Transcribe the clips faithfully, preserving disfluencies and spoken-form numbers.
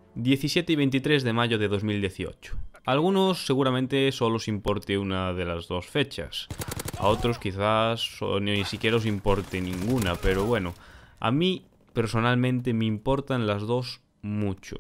diecisiete y veintitrés de mayo de dos mil dieciocho. A algunos seguramente solo os importe una de las dos fechas. A otros quizás ni siquiera os importe ninguna, pero bueno, a mí personalmente me importan las dos mucho.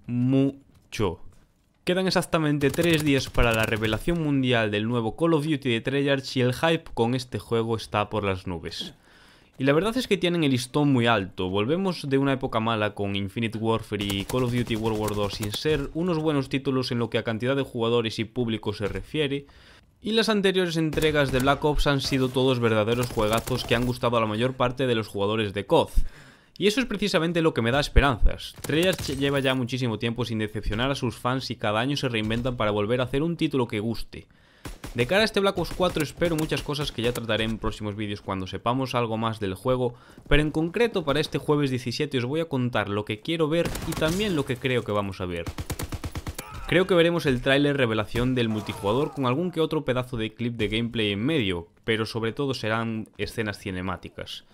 Mucho. Quedan exactamente tres días para la revelación mundial del nuevo Call of Duty de Treyarch y el hype con este juego está por las nubes. Y la verdad es que tienen el listón muy alto. Volvemos de una época mala con Infinite Warfare y Call of Duty World War dos sin ser unos buenos títulos en lo que a cantidad de jugadores y público se refiere. Y las anteriores entregas de Black Ops han sido todos verdaderos juegazos que han gustado a la mayor parte de los jugadores de C O D. Y eso es precisamente lo que me da esperanzas. Treyarch lleva ya muchísimo tiempo sin decepcionar a sus fans y cada año se reinventan para volver a hacer un título que guste. De cara a este Black Ops cuatro espero muchas cosas que ya trataré en próximos vídeos cuando sepamos algo más del juego, pero en concreto para este jueves diecisiete os voy a contar lo que quiero ver y también lo que creo que vamos a ver. Creo que veremos el tráiler revelación del multijugador con algún que otro pedazo de clip de gameplay en medio, pero sobre todo serán escenas cinemáticas.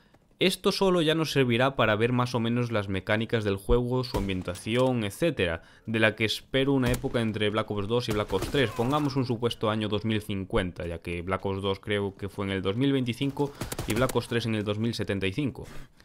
Esto solo ya nos servirá para ver más o menos las mecánicas del juego, su ambientación, etcétera, de la que espero una época entre Black Ops dos y Black Ops tres, pongamos un supuesto año dos mil cincuenta, ya que Black Ops dos creo que fue en el dos mil veinticinco y Black Ops tres en el dos mil setenta y cinco.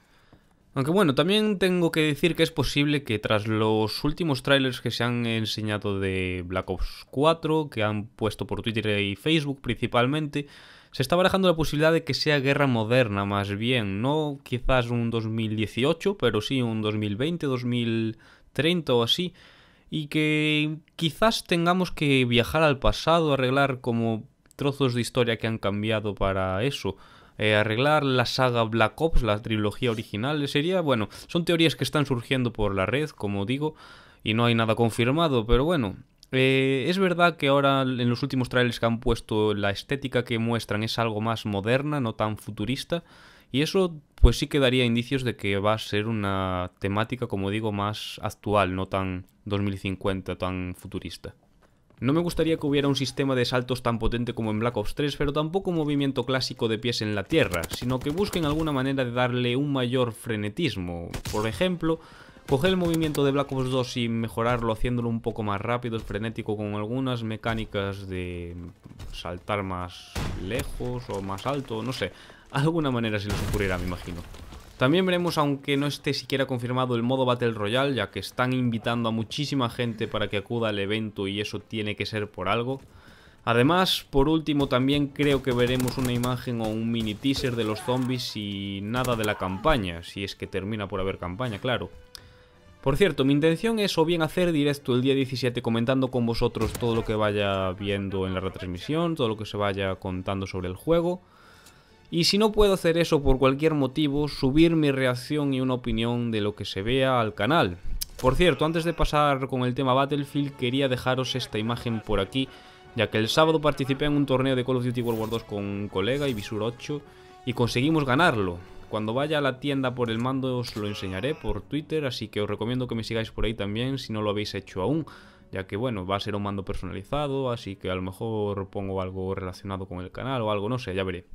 Aunque bueno, también tengo que decir que es posible que tras los últimos trailers que se han enseñado de Black Ops cuatro, que han puesto por Twitter y Facebook principalmente, se está barajando la posibilidad de que sea guerra moderna más bien, no quizás un dos mil dieciocho, pero sí un dos mil veinte, dos mil treinta o así, y que quizás tengamos que viajar al pasado, arreglar como trozos de historia que han cambiado para eso. Eh, arreglar la saga Black Ops, la trilogía original, sería, bueno, son teorías que están surgiendo por la red, como digo, y no hay nada confirmado, pero bueno, eh, es verdad que ahora en los últimos trailers que han puesto la estética que muestran es algo más moderna, no tan futurista, y eso pues sí que daría indicios de que va a ser una temática, como digo, más actual, no tan dos mil cincuenta, tan futurista. No me gustaría que hubiera un sistema de saltos tan potente como en Black Ops tres, pero tampoco un movimiento clásico de pies en la tierra, sino que busquen alguna manera de darle un mayor frenetismo. Por ejemplo, coger el movimiento de Black Ops dos y mejorarlo haciéndolo un poco más rápido, frenético, con algunas mecánicas de saltar más lejos o más alto, no sé, alguna manera se les ocurrirá, me imagino. También veremos, aunque no esté siquiera confirmado, el modo Battle Royale, ya que están invitando a muchísima gente para que acuda al evento y eso tiene que ser por algo. Además, por último, también creo que veremos una imagen o un mini teaser de los zombies y nada de la campaña, si es que termina por haber campaña, claro. Por cierto, mi intención es o bien hacer directo el día diecisiete comentando con vosotros todo lo que vaya viendo en la retransmisión, todo lo que se vaya contando sobre el juego. Y si no puedo hacer eso por cualquier motivo, subir mi reacción y una opinión de lo que se vea al canal. Por cierto, antes de pasar con el tema Battlefield, quería dejaros esta imagen por aquí, ya que el sábado participé en un torneo de Call of Duty World War dos con un colega, Ibisur ocho, y conseguimos ganarlo. Cuando vaya a la tienda por el mando os lo enseñaré por Twitter, así que os recomiendo que me sigáis por ahí también si no lo habéis hecho aún, ya que bueno, va a ser un mando personalizado, así que a lo mejor pongo algo relacionado con el canal o algo, no sé, ya veré.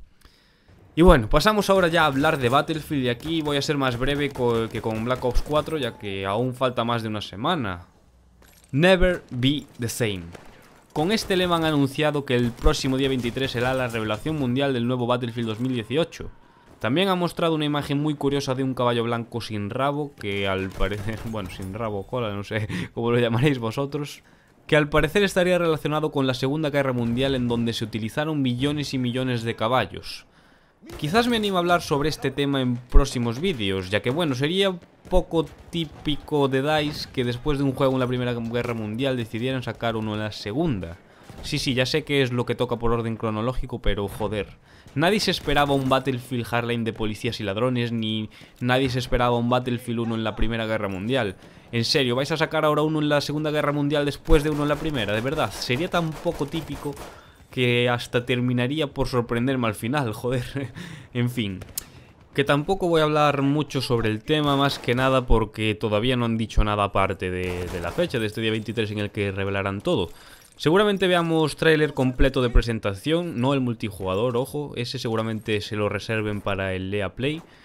Y bueno, pasamos ahora ya a hablar de Battlefield y aquí voy a ser más breve que con Black Ops cuatro, ya que aún falta más de una semana. Never be the same. Con este lema han anunciado que el próximo día veintitrés será la revelación mundial del nuevo Battlefield dos mil dieciocho. También han mostrado una imagen muy curiosa de un caballo blanco sin rabo, que al parecer, bueno, sin rabo o cola, no sé cómo lo llamaréis vosotros, que al parecer estaría relacionado con la Segunda Guerra Mundial, en donde se utilizaron millones y millones de caballos. Quizás me anime a hablar sobre este tema en próximos vídeos, ya que bueno, sería poco típico de DICE que después de un juego en la Primera Guerra Mundial decidieran sacar uno en la Segunda. Sí, sí, ya sé que es lo que toca por orden cronológico, pero joder. Nadie se esperaba un Battlefield Hardline de policías y ladrones, ni nadie se esperaba un Battlefield uno en la Primera Guerra Mundial. En serio, ¿vais a sacar ahora uno en la Segunda Guerra Mundial después de uno en la Primera? De verdad, sería tan poco típico que hasta terminaría por sorprenderme al final, joder. En fin, que tampoco voy a hablar mucho sobre el tema, más que nada porque todavía no han dicho nada aparte de, de la fecha de este día veintitrés en el que revelarán todo. Seguramente veamos tráiler completo de presentación, no el multijugador, ojo, ese seguramente se lo reserven para el E A Play.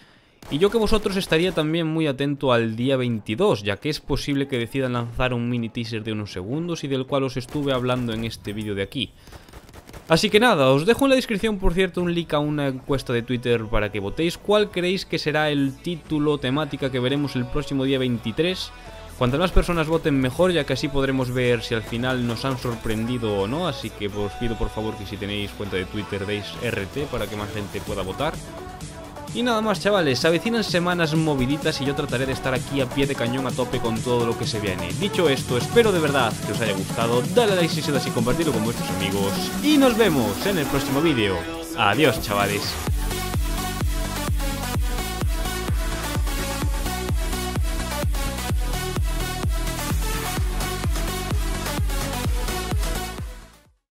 Y yo que vosotros estaría también muy atento al día veintidós, ya que es posible que decidan lanzar un mini teaser de unos segundos y del cual os estuve hablando en este vídeo de aquí. Así que nada, os dejo en la descripción, por cierto, un link a una encuesta de Twitter para que votéis cuál creéis que será el título o temática que veremos el próximo día veintitrés. Cuantas más personas voten mejor, ya que así podremos ver si al final nos han sorprendido o no, así que os pido por favor que si tenéis cuenta de Twitter deis R T para que más gente pueda votar. Y nada más, chavales, se avecinan semanas moviditas y yo trataré de estar aquí a pie de cañón a tope con todo lo que se viene. Dicho esto, espero de verdad que os haya gustado, dale a like si es así, compartirlo con vuestros amigos y nos vemos en el próximo vídeo. Adiós, chavales.